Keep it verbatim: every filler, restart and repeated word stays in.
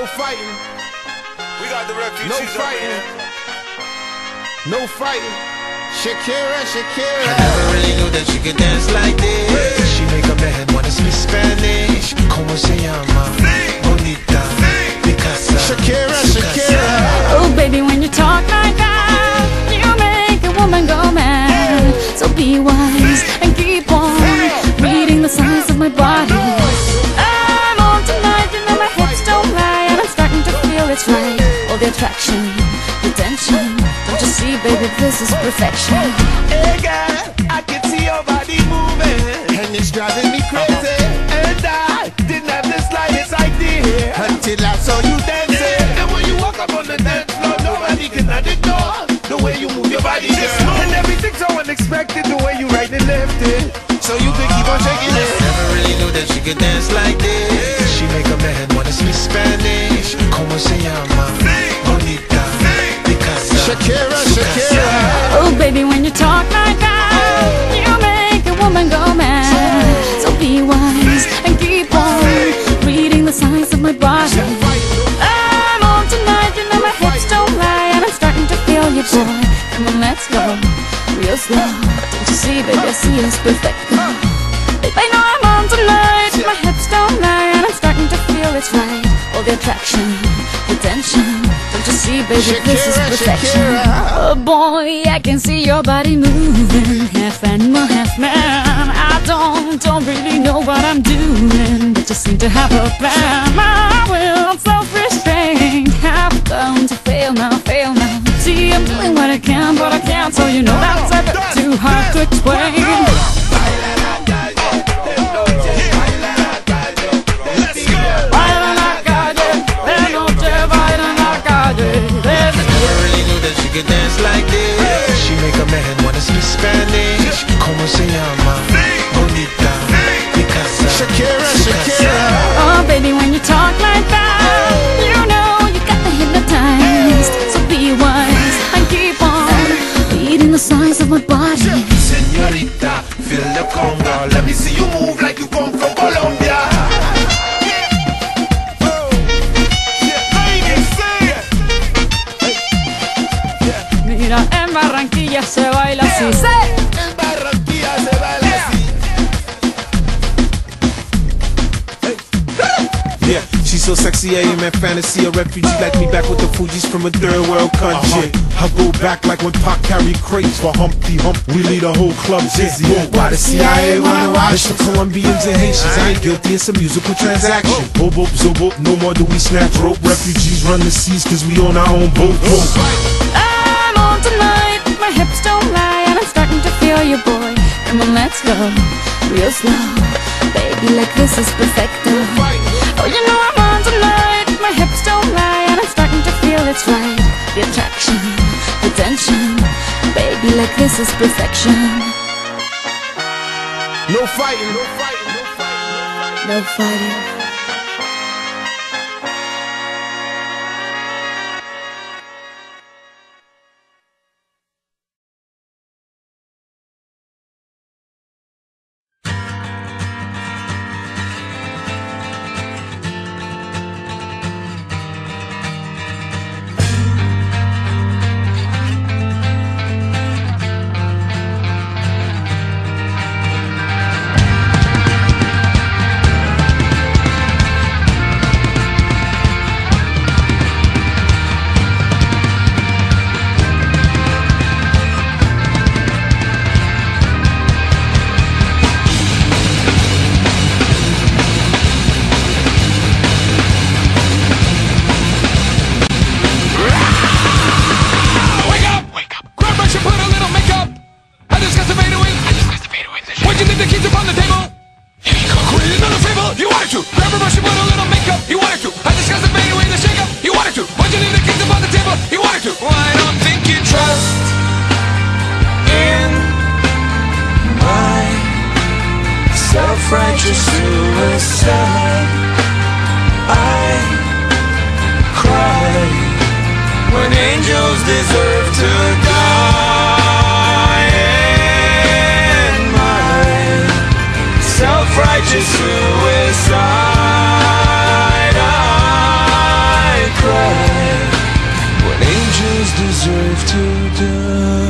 No fighting. We got the refugees. No fighting. No fighting. Shakira, Shakira. I never really knew that she could dance like this. She make a man wanna speak Spanish. Como se llama? Bonita. Picasa. Shakira, Shakira. Oh baby, when you talk like that, you make a woman go mad. So be wise and keep on reading the signs of my body. I'm on tonight, you know my hips don't lie, and I'm starting to feel it's right. All the attraction, the tension. Don't you see, baby, this is perfection. Hey girl, I can see your body moving, And it's driving me crazy. and I didn't have the slightest idea Until I saw you dancing. And when you walk up on the dance floor, nobody can ignore the way you move your body, girl. And everything's so unexpected, the way you right and left it, So you can keep on shaking it. Never really knew that she could dance like this. She make a man wanna speak Spanish. Como se llama? Bonita. Picasa. Shakira, Shakira. Oh baby, when you talk like that, you make a woman go mad. So be wise and keep on reading the signs of my body. I'm on tonight, you know my hips don't lie, and I'm starting to feel you, boy. Come on, let's go real slow. Don't you see, baby, I see it's perfect. Babe, I know I'm on tonight, my hips don't lie, and I'm starting to feel it's right. All the attraction, the tension. Don't you see, baby, this is Shakira, perfection. Shakira. Oh boy, I can see your body moving, half animal, half man. I don't, don't really know what I'm doing, but just seem to have a plan. My will, self-restraint, have come to fail now, fail now. See, I'm doing what I can, but I can't, so you know that's a bit too hard to explain. She could dance like this. She make a man wanna speak Spanish. Como se llama? Bonita. Picasa. Shakira, Shakira. Oh baby, when you talk like that, you know you got me hypnotized. So be wise and keep on reading the signs of my body. Señorita, feel the conga. Let me see you move like you come from Colombia. Mira, en Barranquilla se baila así. ¡Sí! En Barranquilla se baila así. Yeah, she's so sexy, I am in fantasy. A refugee like me back with the Fugees from a third world country. I go back like when Pac carried crates for Humpty Hump. We lead a whole club dizzy. Why the C I A wanna watch the Colombians and Haitians? I ain't guilty, it's a musical transaction. Boop, boop, zo, boop, no more do we snatch rope. Refugees run the seas cause we on our own boat. I'm on tonight, my hips don't lie, and I'm starting to feel you, boy. Come on, let's go real slow. Baby, like this is perfecto. Oh, you know I'm on tonight, my hips don't lie, and I'm starting to feel it's right. The attraction, the tension. Baby, like this is perfection. No fighting. No fighting. No fighting. No fighting. Self-righteous suicide. I cry when angels deserve to die. And my self-righteous suicide. I deserve to die.